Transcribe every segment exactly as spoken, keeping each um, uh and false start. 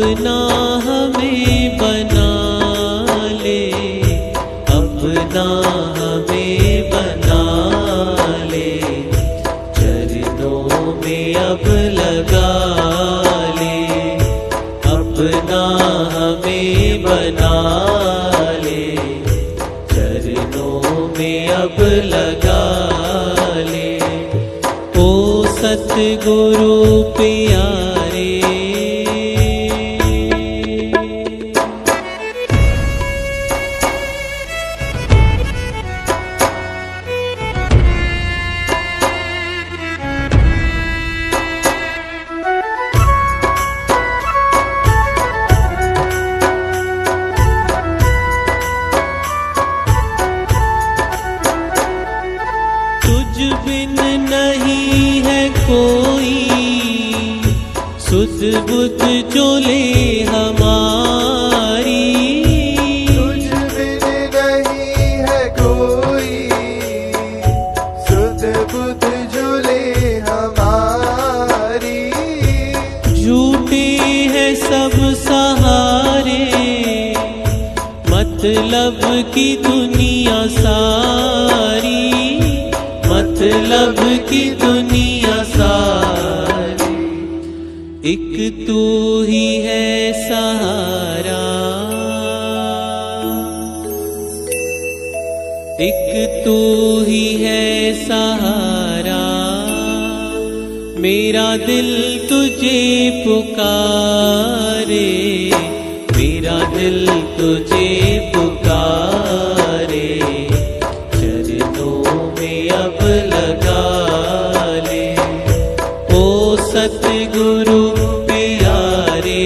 अपना हमें बना ले, अपना हमें बना ले, चरणों में अब लगा ले, अपना हमें बना ले, चरणों में अब लगा ले। ओ सतगुरु प्यारे, बिन नहीं है कोई सुध बुध जो ले हमारी, तुझ बिन नहीं है कोई सुध बुध जो ले हमारी। झूठे हैं सब सहारे, मतलब की दुनिया सारी, मतलब की दुनिया सारी। एक तू ही है सहारा, एक तू ही है सहारा, मेरा दिल तुझे पुकारे, मेरा दिल तुझे पुकारे, चरणों में अब लगा ले। ओ सतगुरु प्यारे,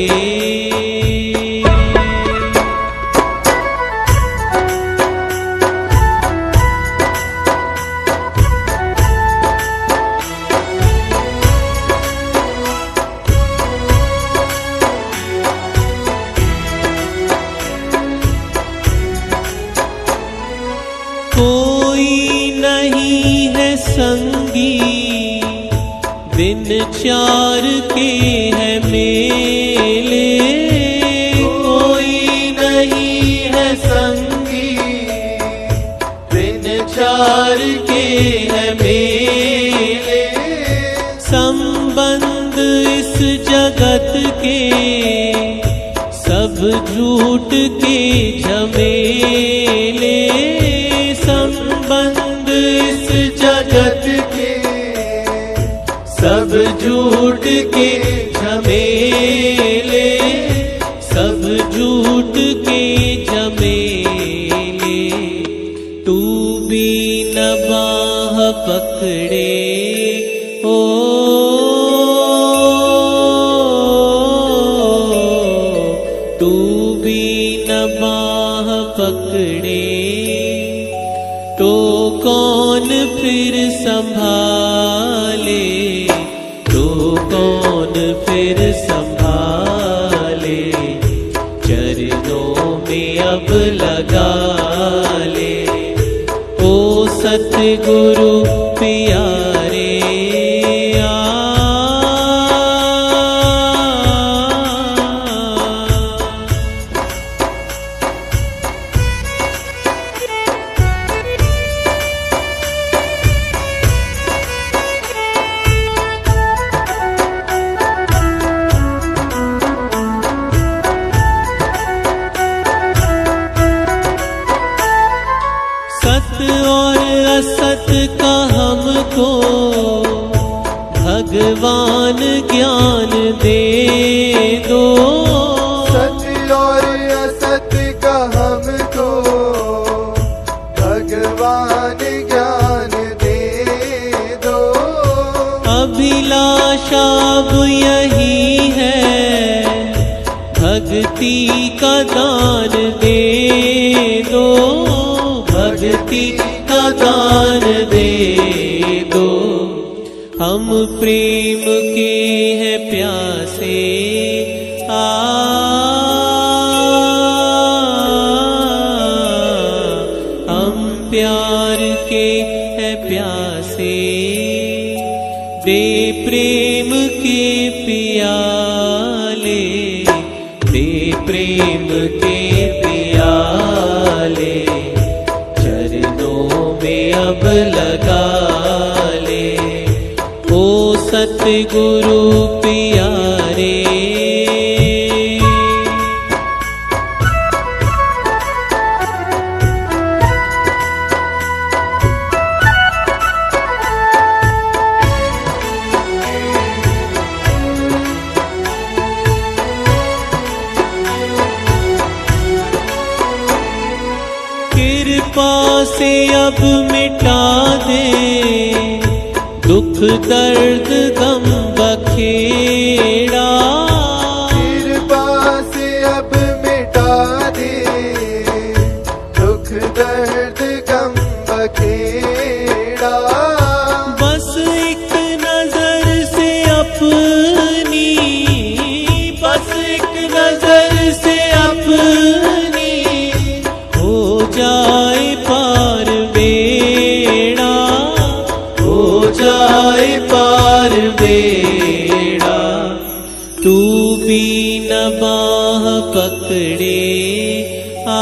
कोई नहीं है संगी बिन चार के है मेले, कोई नहीं है संगी बिन चार के है मेले। संबंध इस जगत के सब झूठ के झमेले, संबंध इस जगत के सब झूठ के झमेले, सब झूठ के झमेले। तू भी न बाह पकड़े ओ, तू भी न बाह पकड़े तो कौन फिर संभाले, तो कौन फिर संभाले, चरणों में अब लगा ले। ओ सतगुरु प्यारे, सत और असत का हमको भगवान ज्ञान दे दो, सत और असत का हमको भगवान ज्ञान दे दो। अभिलाषा अब यही है भक्ति का दान दे दो, भक्ति का दान दे दो। हम प्रेम के हैं प्यासे, आ हम प्यार के हैं प्यासे, दे प्रेम के पियाले, प्रेम के पियाले, चरणों में अब लगा ले। ओ सतगुरु प्यारे, कृपा से अब मिटा दे दुख दर्द गम बखेड़ा। कृपा से अब मिटा दे दुख दर्द गम बखेड़ा। बस एक नजर से अपनी, बस एक नजर से अपनी हो जाए पार बेड़ा, हो जाए पार बेड़ा। तू भी न बाह पकड़े आ,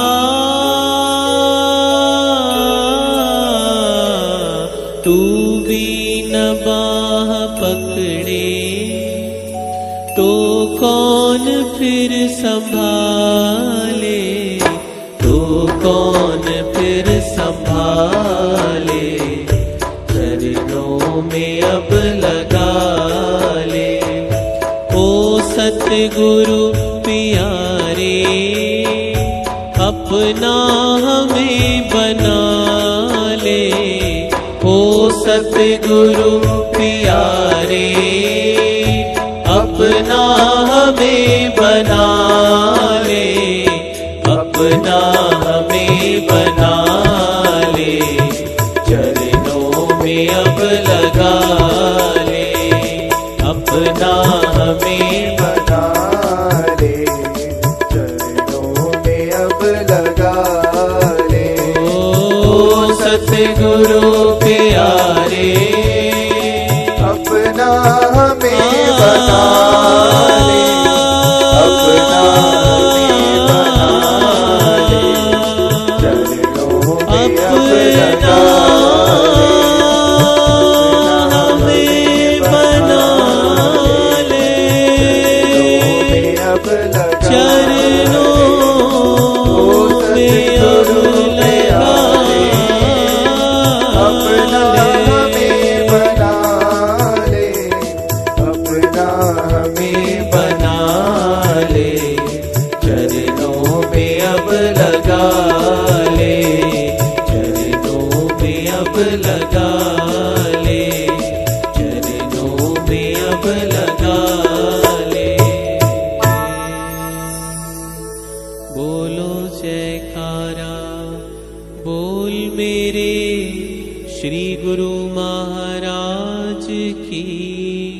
तू भी न बाह पकड़े तो कौन फिर संभाले, तो कौन फिर संभाले। चरणों में अब लगा ले। ओ सतगुरु प्यारे, अपना हमें बना ले। ओ सतगुरु प्यारे, अपना हमें बना ले, अपना हमें बना ले। चरणों में अब लगा ले, अपना हमें बना ले। चरणों में अब लगा ले। ओ सतगुरु प्यारे, अपना हमें बना ले, अपना हमें बना ले। चरणों में अब लगा हमें बना ले। अब लगा चरणों में अब लगा अपना हमें बना ले, अपना हमें बना ले। चरणों में अब लगा ले, चरणों में अब लगा ले। चरणों में अब लगा ले। बोलो जयकारा, बोल मेरे श्री गुरु महाराज की।